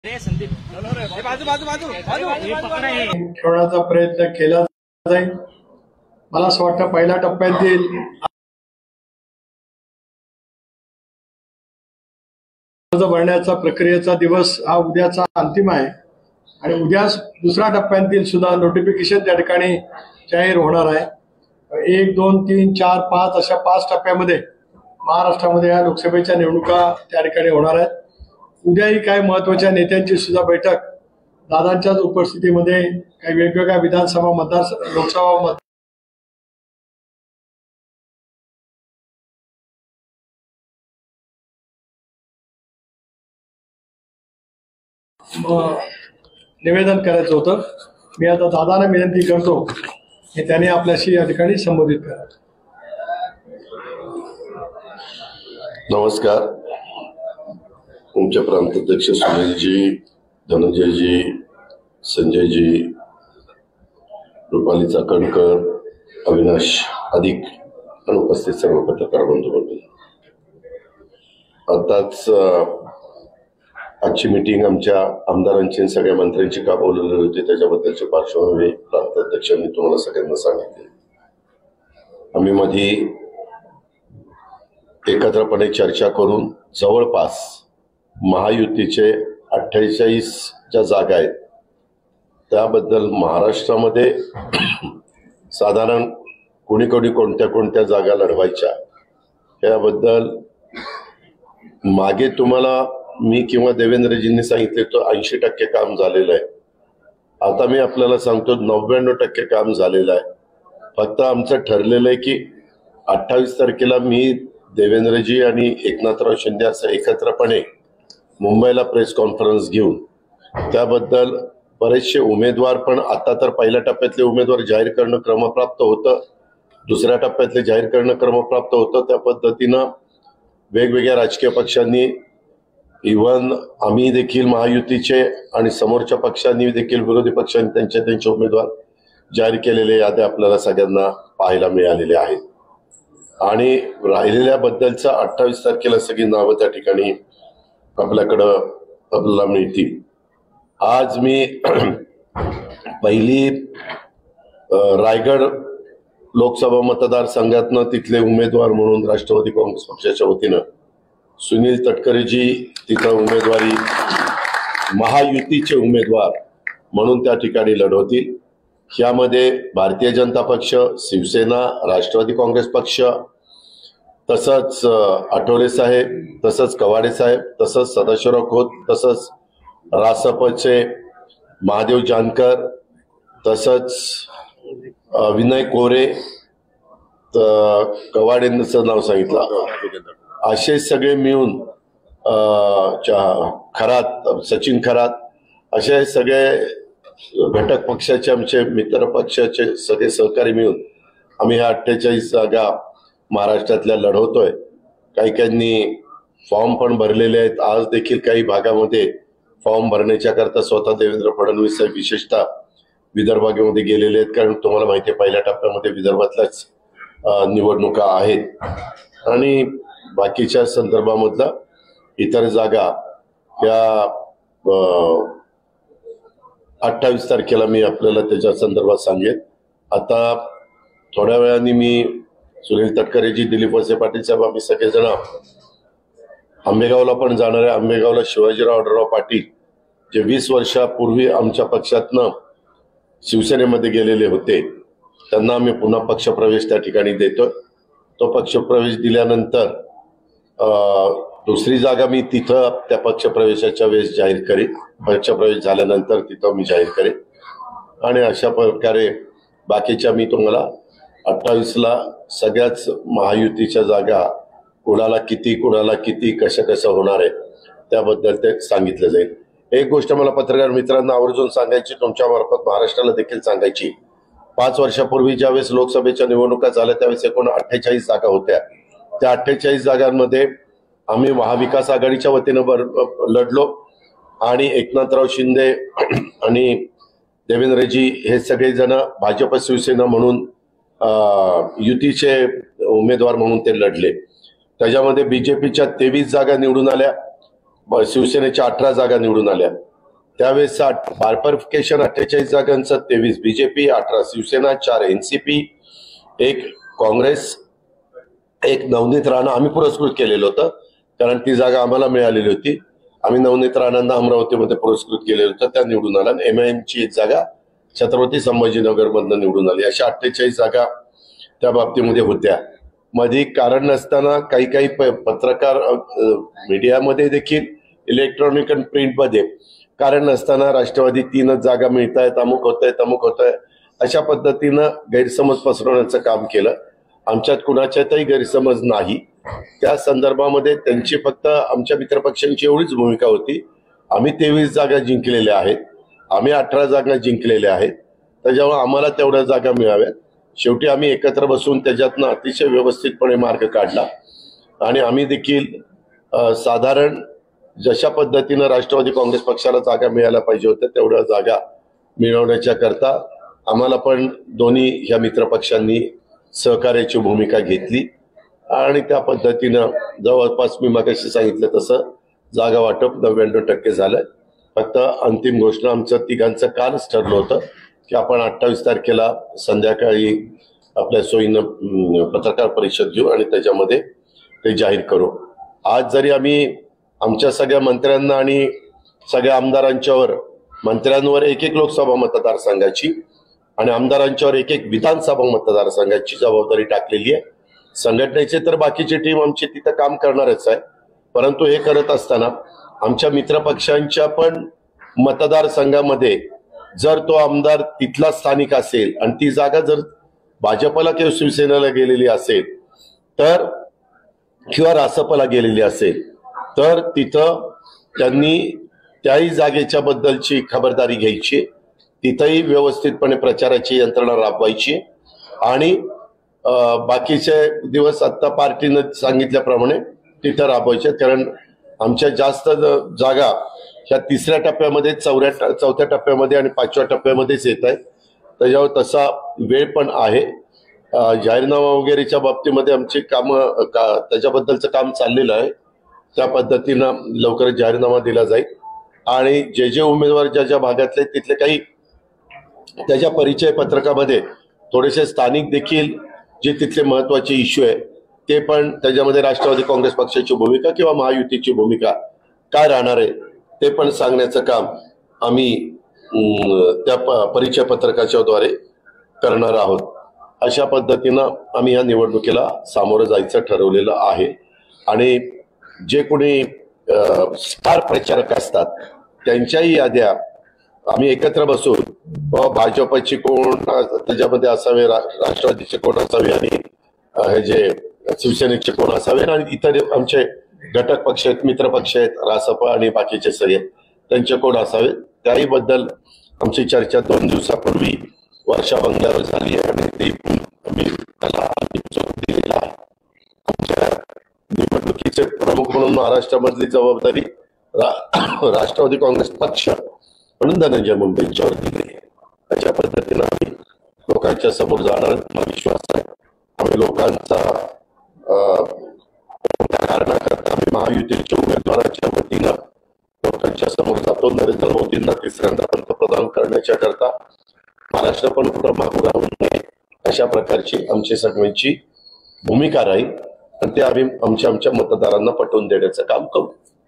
ठेवण्याचा प्रयत्न केला जाईल। मला असं वाटतं पहिल्या टप्प्यातील अर्ज भरण्याचा प्रक्रियेचा दिवस हा उद्याचा अंतिम आहे आणि उद्या दुसऱ्या टप्प्यातील सुद्धा नोटिफिकेशन त्या ठिकाणी जाहीर होणार आहे। 1, 2, 3, 4, 5 अशा 5 टप्प्यामध्ये महाराष्ट्रामध्ये या लोकसभेच्या निवडणुका त्या ठिकाणी होणार आहेत। उद्याही काही महत्त्वाच्या नेत्यांची सुद्धा बैठक दादांच्याच उपस्थितीमध्ये काही वेगवेगळ्या विधानसभा मतदार लोकसभा निवेदन करायचं होतं। मी आता दादांना विनंती करतो की त्यांनी आपल्याशी या ठिकाणी संबोधित करा। नमस्कार। तुमचे प्रांताध्यक्ष सुनीलजी, धनंजयजी, संजयजी, रुपाली चाकणकर, अविनाश अधिक अनुपस्थित सर्व पत्रकार बंधू, आताच आजची मीटिंग आमच्या आमदारांची सगळ्या मंत्र्यांची का बोलवलेली होती त्याच्याबद्दलची पार्श्वभूमी प्रांताध्यक्षांनी तुम्हाला सगळ्यांना सांगितली। आम्ही मध्ये एकत्रपणे चर्चा करून जवळपास महायुतीचे 48 ज्या जागा आहेत त्याबद्दल महाराष्ट्रामध्ये साधारण कोणी कोणत्या कोणत्या जागा लढवायच्या याबद्दल मागे तुम्हाला मी किंवा देवेंद्रजींनी सांगितले तो 80% काम झालेलं आहे। आता मी आपल्याला सांगतो 99% काम झालेलं आहे। फक्त आमचं ठरलेलं आहे की 28 तारखेला मी, देवेंद्रजी आणि एकनाथराव शिंदे असं एकत्रपणे मुंबईला प्रेस कॉन्फरन्स घेऊन त्याबद्दल बरेचसे उमेदवार, पण आता तर पहिल्या टप्प्यातले उमेदवार जाहीर करणं क्रमप्राप्त होतं, दुसऱ्या टप्प्यातले जाहीर करणं क्रमप्राप्त होतं। त्या पद्धतीनं वेगवेगळ्या राजकीय पक्षांनी, इव्हन आम्ही देखील महायुतीचे आणि समोरच्या पक्षांनी देखील, विरोधी पक्षांनी त्यांचे उमेदवार जाहीर केलेले याद्या आपल्याला सगळ्यांना पाहायला मिळालेले आहेत आणि राहिलेल्या बद्दलचा 28 तारखेला सगळी नावं त्या ठिकाणी आपल्याला मिळतील। आज मी पहिली रायगड लोकसभा मतदारसंघातनं तिथले उमेदवार म्हणून राष्ट्रवादी काँग्रेस पक्षाच्या वतीनं सुनील तटकरेजी तिथं उमेदवारी महायुतीचे उमेदवार म्हणून त्या ठिकाणी लढवतील। यामध्ये भारतीय जनता पक्ष, शिवसेना, राष्ट्रवादी काँग्रेस पक्ष, तसंच आठवले साहेब, तसंच कवाडे साहेब, तसंच सदाशिवराव खोत, तसंच रासपचे महादेव जानकर, तसंच विनय कोरे, कवाडेंचं नाव सांगितलं, असे सगळे मिळून खरात, सचिन खरात, असे सगळे घटक पक्षाचे, आमचे मित्र पक्षाचे सगळे सहकारी मिळून आम्ही ह्या 48 जागा महाराष्ट्रातल्या लढवतोय। काहींनी फॉर्म पण भरलेले आहेत। आज देखील काही भागामध्ये फॉर्म भरण्याच्या करता स्वतः देवेंद्र फडणवीस साहेब विशेषतः विदर्भामध्ये गेलेले आहेत, कारण तुम्हाला माहिती आहे पहिल्या टप्प्यामध्ये विदर्भातल्याच निवडणुका आहेत आणि बाकीच्या संदर्भामधला इतर जागा या 28 तारखेला मी आपल्याला त्याच्या संदर्भात सांगेन। आता थोड्या वेळाने मी सुनील तटकरेजी, दिलीप वळसे पाटील साहेब, आम्ही सगळेजण आंबेगावला पण जाणार आहे। आंबेगावला शिवाजीराव आढळराव पाटील जे 20 वर्षापूर्वी आमच्या पक्षातनं शिवसेनेमध्ये गेलेले होते, त्यांना आम्ही पुन्हा पक्षप्रवेश त्या ठिकाणी देतोय। तो पक्षप्रवेश दिल्यानंतर दुसरी जागा मी तिथं त्या पक्षप्रवेशाच्या वेळेस जाहीर करेन, पक्षप्रवेश झाल्यानंतर तिथं मी जाहीर करेन आणि अशा प्रकारे बाकीच्या मी तुम्हाला 28ला सगळ्याच महायुतीच्या जागा कुणाला किती कसं होणार आहे त्याबद्दल ते सांगितलं जाईल। एक गोष्ट मला पत्रकार मित्रांना आवर्जून सांगायची, तुमच्या मार्फत महाराष्ट्राला देखील सांगायची, 5 वर्षापूर्वी ज्यावेळेस लोकसभेच्या निवडणुका झाल्या त्यावेळेस एकूण 48 जागा होत्या। त्या 48 जागांमध्ये आम्ही महाविकास आघाडीच्या वतीनं लढलो आणि एकनाथराव शिंदे आणि देवेंद्रजी हे सगळेजण भाजप शिवसेना म्हणून युतीचे उमेदवार म्हणून ते लढले। त्याच्यामध्ये बीजेपीच्या 23 जागा निवडून आल्या, शिवसेनेच्या 18 जागा निवडून आल्या त्यावेळेस बायफर्केशन 48 जागांचं 23 BJP, 18 Shiv Sena, 4 NCP, 1 Congress, 1 Navneet Rana आम्ही पुरस्कृत केलेलं होतं, कारण ती जागा आम्हाला मिळालेली होती. आम्ही नवनीत राणांना अमरावतीमध्ये पुरस्कृत केलेलं होतं, त्या निवडून आल्या. एमआयएमची एक जागा छत्रपती संभाजीनगर मधनं निवडून आली. अशा 48 जागा त्या बाबतीमध्ये होत्या. मध्ये कारण नसताना काही पत्रकार मीडियामध्ये देखील इलेक्ट्रॉनिक आणि प्रिंटमध्ये कारण नसताना राष्ट्रवादी 3च जागा मिळतायत, अमुक होतंय अशा पद्धतीनं गैरसमज पसरवण्याचं काम केलं. आमच्यात कुणाच्यातही गैरसमज नाही. त्या संदर्भामध्ये त्यांची फक्त आमच्या मित्रपक्षांची एवढीच भूमिका होती, आम्ही 23 जागा जिंकलेल्या आहेत, आम्ही 18 जागा जिंकलेल्या आहेत, त्याच्यामुळे आम्हाला तेवढ्या जागा मिळाव्यात. शेवटी आम्ही एकत्र बसून त्याच्यातनं अतिशय व्यवस्थितपणे मार्ग काढला आणि आम्ही देखील साधारण जशा पद्धतीनं राष्ट्रवादी काँग्रेस पक्षाला जागा मिळायला पाहिजे होत्या तेवढ्या जागा मिळवण्याच्या करता आम्हाला पण दोन्ही ह्या मित्रपक्षांनी सहकार्याची भूमिका घेतली आणि त्या पद्धतीनं जवळपास मी मगाशी सांगितलं तसं जागा वाटप 99% झालंय. फक्त अंतिम घोषणा आमचं तिघांचं कालच ठरलं होतं की आपण 28 तारखेला संध्याकाळी आपल्या सोयीनं पत्रकार परिषद घेऊ आणि त्याच्यामध्ये ते जाहीर करू. आज जरी आम्ही आमच्या सगळ्या मंत्र्यांना आणि सगळ्या मंत्र्यांवर एक लोकसभा मतदारसंघाची आणि आमदारांच्यावर एक विधानसभा मतदारसंघाची जबाबदारी टाकलेली आहे. संघटनेचे तर बाकीची टीम आमची तिथं काम करणारच आहे, परंतु हे करत असताना आमच्या मित्रपक्षांच्या पण मतदारसंघामध्ये जर तो आमदार तिथला स्थानिक असेल आणि ती जागा जर भाजपला किंवा शिवसेनेला गेलेली असेल तर किंवा रासपला गेलेली असेल तर तिथं त्यांनी त्याही जागेच्या बद्दलची खबरदारी घ्यायची, तिथंही व्यवस्थितपणे प्रचाराची यंत्रणा राबवायची आणि बाकीचे दिवस आता पार्टीनं सांगितल्याप्रमाणे तिथं राबवायचे. कारण आमच्या जास्त जागा ह्या 3ऱ्या टप्प्यामध्ये, 4थ्या टप्प्यामध्ये आणि 5व्या टप्प्यामध्येच येत आहेत. त्याच्यावर तसा वेळ पण आहे. जाहीरनामा वगैरेच्या बाबतीमध्ये आमची कामं त्याच्याबद्दलचं काम चाललेलं आहे. त्या पद्धतीनं लवकरच जाहीरनामा दिला जाईल आणि जे उमेदवार ज्या भागातले तिथले काही त्याच्या परिचय पत्रकामध्ये थोडेसे स्थानिक देखील जे तिथले महत्वाचे इश्यू आहे ते पण त्याच्यामध्ये राष्ट्रवादी काँग्रेस पक्षाची भूमिका किंवा महायुतीची भूमिका काय राहणार आहे ते पण सांगण्याचं काम आम्ही त्या परिचय पत्रकाच्या द्वारे करणार आहोत. अशा पद्धतीनं आम्ही या निवडणुकीला सामोरं जायचं ठरवलेलं आहे आणि जे कोणी स्टार प्रचारक असतात त्यांच्याही याद्या आम्ही एकत्र बसून भाजपची कोण त्याच्यामध्ये असावे, राष्ट्रवादीचे कोण असावे आणि हे जे शिवसेनेचे कोण असावे आणि इतर आमचे घटक पक्ष आहेत, मित्र पक्ष आहेत, रासप आणि बाकीचे सगळे त्यांचे कोण असावे त्याही बद्दल आमची चर्चा 2 दिवसापूर्वी वर्षा बंगल्यावर झाली आहे आणि ते आम्ही त्याला दिलेला आहे. आमच्या निवडणुकीचे प्रमुख म्हणून महाराष्ट्रामधली जबाबदारी राष्ट्रवादी काँग्रेस पक्ष म्हणून धनंजय मुंडेंच्यावर दिलेली आहे. अशा पद्धतीनं आम्ही लोकांच्या समोर जाणार मला विश्वास आहे. आम्ही लोकांचा कारणाकरता आम्ही महायुतीच्या उमेदवाराच्या वतीनं लोकांच्या समोर जातो. नरेंद्र मोदींना 3ऱ्यांदा पंतप्रधान करण्याच्या करता महाराष्ट्र पण पुढे मागू राहू नये अशा प्रकारची आमची सगळ्यांची भूमिका राहील आणि ते आम्ही आमच्या मतदारांना पटवून देण्याचं काम करू.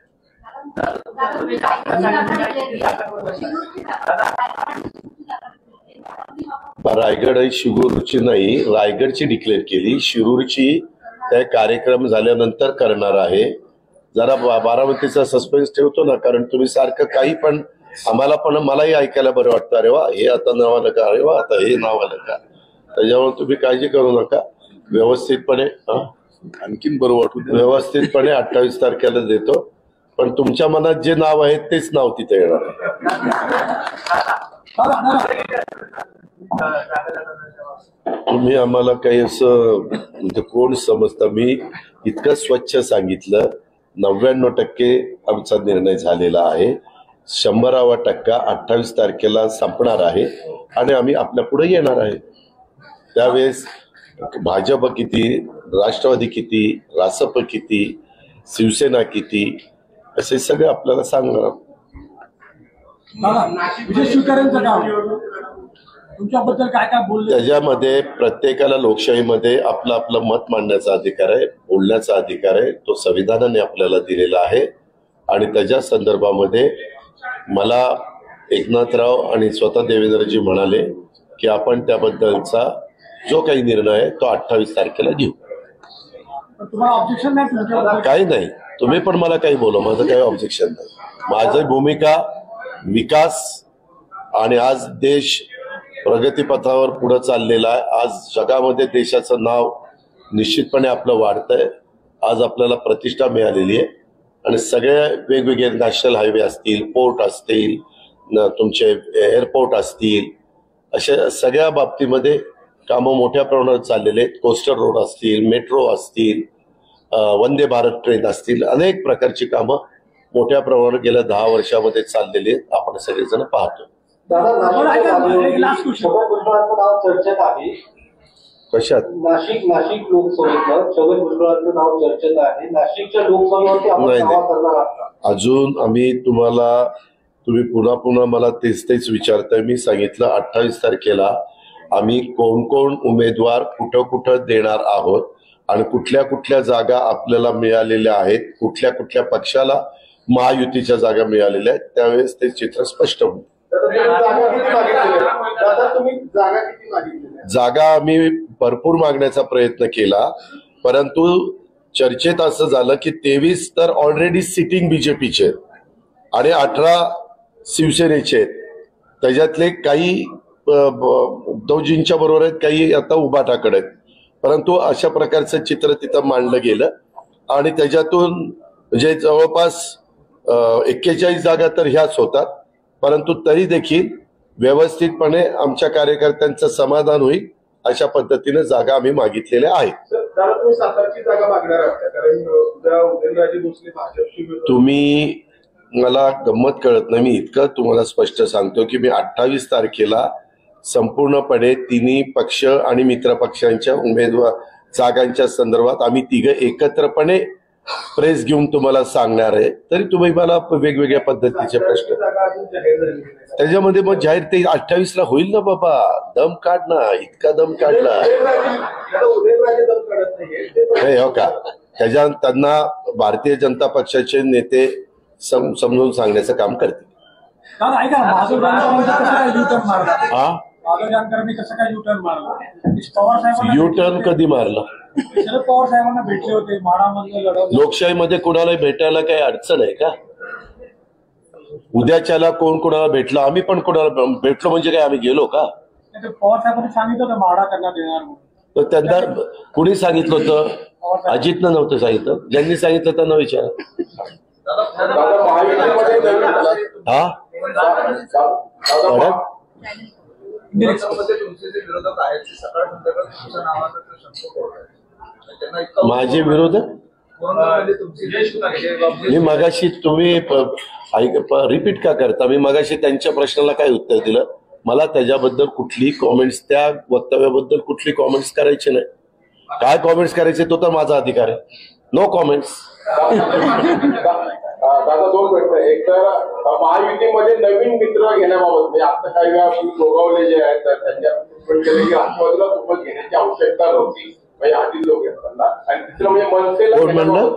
रायगड ही शिरूरची नाही, रायगडची डिक्लेअर केली. शिरूरची त्या कार्यक्रम झाल्यानंतर करणार आहे. जरा बारामतीचा सस्पेन्स ठेवतो ना, कारण तुम्ही सारखं काही पण मलाही ऐकायला बरं वाटतं. अरे वा हे आता नाव आलं का, अरे वा आता हे नाव आलं का. त्याच्यामुळे तुम्ही काळजी करू नका. व्यवस्थितपणे आणखीन बरं वाटू व्यवस्थितपणे 28 तारखेला देतो. पण तुमच्या मनात जे नाव आहे तेच नाव तिथे येणार तुम्ही आम्हाला काही असं म्हणजे कोण समजता. मी इतकं स्वच्छ सांगितलं 99% आमचा निर्णय झालेला आहे. 100वा टक्का 28 तारखेला संपणार आहे आणि आम्ही आपल्या पुढे येणार आहे. त्यावेळेस भाजप किती, राष्ट्रवादी किती, रासप किती, शिवसेना किती असे सगळे आपल्याला सांगणार. विजय शिवतारेंचं काम तुमच्याबद्दल काय काय बोलले? त्याच्यामध्ये प्रत्येकाला लोकशाहीमध्ये आपलं आपलं मत मांडण्याचा अधिकार आहे, बोलण्याचा अधिकार आहे, तो संविधानाने आपल्याला दिलेला आहे. आणि त्याच्या संदर्भामध्ये मला एकनाथराव आणि स्वतः देवेंद्रजी म्हणाले की आपण त्याबद्दलचा जो काही निर्णय आहे तो 28 तारखेला घेऊ. तुम्हाला ऑब्जेक्शन नाही तुमच्याबद्दल? काही नाही, तुम्ही पण मला काही बोला, माझं काही ऑब्जेक्शन नाही. माझी भूमिका विकास आणि आज देश प्रगतीपथावर पुढे चाललेला आहे. आज जगामध्ये देशाचं नाव निश्चितपणे आपलं वाढतंय. आज आपल्याला प्रतिष्ठा मिळालेली आहे आणि सगळे वेगवेगळे नॅशनल हायवे असतील, पोर्ट असतील, तुमचे एअरपोर्ट असतील, अशा सगळ्या बाबतीमध्ये कामं मोठ्या प्रमाणात चाललेले आहेत. कोस्टल रोड असतील, मेट्रो असतील, वंदे भारत ट्रेन असतील, अनेक प्रकारची कामं मोठ्या प्रमाणात गेल्या 10 वर्षामध्ये चाललेली आहेत. आपण सगळेजण पाहतो. चर्चेत आहे कशात? नाशिक लोकसभेतलं छगन भुजबळांचं नाव चर्चेत आहे. नाशिकच्या लोकसभेवरती आपण दावा करणार आहात? अजून आम्ही तुम्ही पुन्हा मला तेच विचारताय. मी सांगितलं 28 तारखेला आम्ही कोण उमेदवार कुठं देणार आहोत आणि कुठल्या जागा आपल्याला मिळालेल्या आहेत, कुठल्या पक्षाला महायुतीच्या जागा मिळालेल्या आहेत, त्यावेळेस ते चित्र स्पष्ट होईल. जागा आम्ही भरपूर मागण्याचा प्रयत्न केला, परंतु चर्चेत असं झालं की 23 तर ऑलरेडी सिटिंग बीजेपीचे आणि 18 शिवसेनेचे आहेत. त्याच्यातले काही उद्धवजींच्या बरोबर आहेत, काही आता उभाटाकडे आहेत. परंतु अशा प्रकारचं चित्र तिथं मांडलं गेलं आणि त्याच्यातून म्हणजे जवळपास 41 जागा तर ह्याच होतात. परंतु तरी देखील व्यवस्थितपणे आमच्या कार्यकर्त्यांचं समाधान होईल अशा पद्धतीने जागा आम्ही मागितलेल्या आहेत. तुम्ही सातारची जागा मागणार आहात कारण उदयनराजे भोसले भाजपची? तुम्ही मला गंमत कळत नाही. मी इतकं तुम्हाला स्पष्ट सांगतो की मी 28 तारखेला संपूर्णपणे तिन्ही पक्ष आणि मित्र पक्षांच्या उमेदवार जागांच्या संदर्भात आम्ही तिघं एकत्रपणे प्रेस घेऊन तुम्हाला सांगणार आहे. तरी तुम्ही मला वेगवेगळ्या पद्धतीचे प्रश्न त्याच्यामध्ये मग जाहीर ते 28ला होईल ना बाबा. दम काढ ना, इतका दम काढला नाही हो का. त्यांना भारतीय जनता पक्षाचे नेते समजून सांगण्याचं काम करतील. युटर्न कधी मारला? शरद पवार साहेबांना भेटले होते म्हाडामध्ये लढवलं. लोकशाहीमध्ये कुणाला भेटायला काही अडचण आहे का? उद्याच्याला कोणाला भेटलं, आम्ही पण कोणाला भेटलो म्हणजे काय आम्ही गेलो का? पवार साहेबांनी सांगितलं होतं म्हाडा करण्यात येणार म्हणून. तर त्यांना कुणी सांगितलं होतं? अजितनं नव्हतं सांगितलं. ज्यांनी सांगितलं त्यांना विचारा. हा माझे विरोधक मी मगाशी तुम्ही रिपीट का करता? मी मगाशी त्यांच्या प्रश्नाला काय उत्तर दिलं? मला त्याच्याबद्दल कुठली कॉमेंट्स, त्या वक्तव्याबद्दल कुठली कॉमेंट्स करायची नाही. काय कॉमेंट्स करायचे तो तर माझा अधिकार आहे. No comments. दादा दोन प्रश्न. एक तर महायुतीमध्ये नवीन मित्र घेण्याबाबत म्हणजे आता काही वेळा गोगावले जे आहेत त्यांच्या राष्ट्रवादीला सोबत घेण्याची आवश्यकता नव्हती म्हणजे आधी लोक घेताना. आणि तिसरं म्हणजे मनसेला कोण म्हणलं?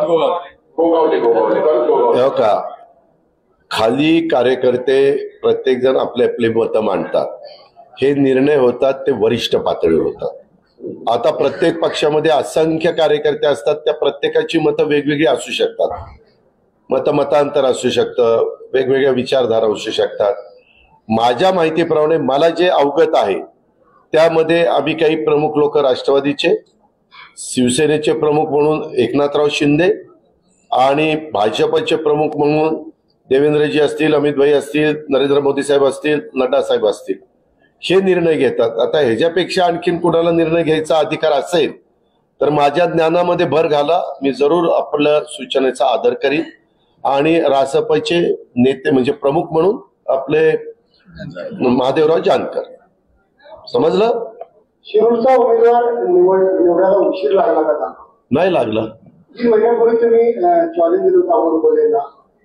गोगावले हो का. खाली कार्यकर्ते प्रत्येक जण आपले आपले मतं मांडतात. हे निर्णय होतात ते वरिष्ठ पातळीवर होतात. आता प्रत्येक पक्षामध्ये असंख्य कार्यकर्ते असतात. त्या प्रत्येकाची मतं वेगवेगळी असू शकतात. मतांतर असू शकतं, वेगवेगळ्या विचारधारा असू शकतात. माझ्या माहितीप्रमाणे मला जे अवगत आहे त्यामध्ये आम्ही काही प्रमुख लोक राष्ट्रवादीचे, शिवसेनेचे प्रमुख म्हणून एकनाथराव शिंदे आणि भाजपचे प्रमुख म्हणून देवेंद्रजी असतील, अमित भाई असतील, नरेंद्र मोदी साहेब असतील, नड्डा साहेब असतील, हे निर्णय घेतात. आता ह्याच्यापेक्षा आणखीन कुणाला निर्णय घ्यायचा अधिकार असेल तर माझ्या ज्ञानामध्ये भर घाला. मी जरूर आपल्या सूचनेचा आदर करीन. आणि रासपचे नेते म्हणजे प्रमुख म्हणून आपले महादेवराव जानकर. समजलं? शिरूरचा उमेदवार निवडायला उशीर लागला का? नाही लागला. 3 महिन्यापूर्वी तुम्ही चॅलेंज दिलं होतं बोलेला.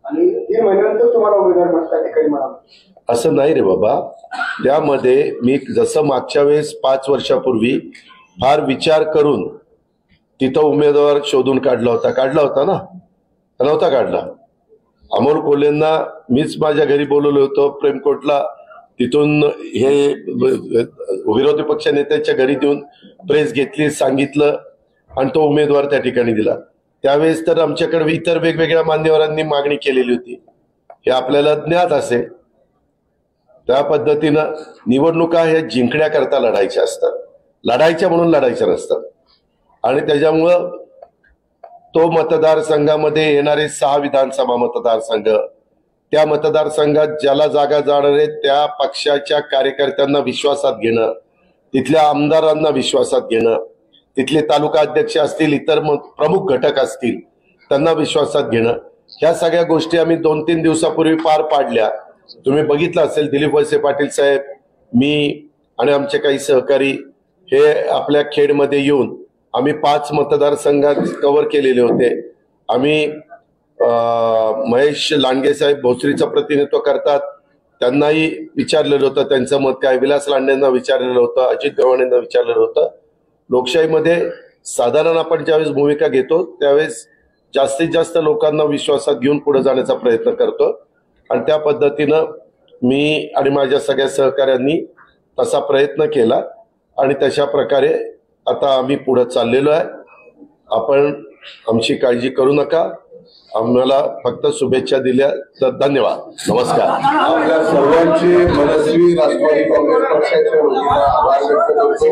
आणि 3 महिन्यानंतर तुम्हाला उमेदवार त्या ठिकाणी मिळाला. असं नाही रे बाबा. त्यामध्ये मी जसं मागच्या वेळेस 5 वर्षापूर्वी फार विचार करून तिथं उमेदवार शोधून काढला होता ना, नव्हता काढला. अमोल कोल्हेंना मीच माझ्या घरी बोलवलं होतं प्रेमकोटला, तिथून हे विरोधी पक्ष नेत्यांच्या घरी देऊन प्रेस घेतली, सांगितलं आणि तो उमेदवार त्या ठिकाणी दिला. त्यावेळेस तर आमच्याकडे इतर वेगवेगळ्या मान्यवरांनी मागणी केलेली होती, हे आपल्याला ज्ञात असेल. त्या पद्धतीनं निवडणुका हे जिंकण्याकरता लढायच्या असतात, लढायच्या म्हणून लढायच्या नसतात. आणि त्याच्यामुळं तो मतदारसंघामध्ये येणारे 6 विधानसभा मतदारसंघ, त्या मतदारसंघात ज्याला जागा जाणार आहे त्या पक्षाच्या कार्यकर्त्यांना विश्वासात घेणं, तिथल्या आमदारांना विश्वासात घेणं, तिथले तालुका अध्यक्ष असतील, इतर प्रमुख घटक असतील त्यांना विश्वासात घेणं, ह्या सगळ्या गोष्टी आम्ही 2-3 दिवसापूर्वी पार पाडल्या. तुम्ही बघितलं असेल, दिलीप वळसे पाटील साहेब, मी आणि आमचे काही सहकारी हे आपल्या खेडमध्ये येऊन आम्ही 5 मतदारसंघात कव्हर केलेले होते. आम्ही महेश लांडगे साहेब भोसरीचं प्रतिनिधित्व करतात, त्यांनाही विचारलेलं होतं त्यांचं मत काय, विलास लांडेंना विचारलेलं होतं, अजित गव्हाणेंना विचारलेलं होतं. लोकशाहीमध्ये साधारण आपण ज्यावेळेस भूमिका घेतो त्यावेळेस जास्तीत जास्त लोकांना विश्वासात घेऊन पुढे जाण्याचा प्रयत्न करतो. आणि त्या पद्धतीनं मी आणि माझ्या सगळ्या सहकाऱ्यांनी तसा प्रयत्न केला आणि तशा प्रकारे आता आम्ही पुढे चाललेलो आहे. आपण आमची काळजी करू नका, आम्हाला फक्त शुभेच्छा दिल्या तर धन्यवाद. नमस्कार. आपल्या सर्वांचे मनस्वी राष्ट्रवादी काँग्रेस पक्षाच्या वतीनं आभार व्यक्त करतो.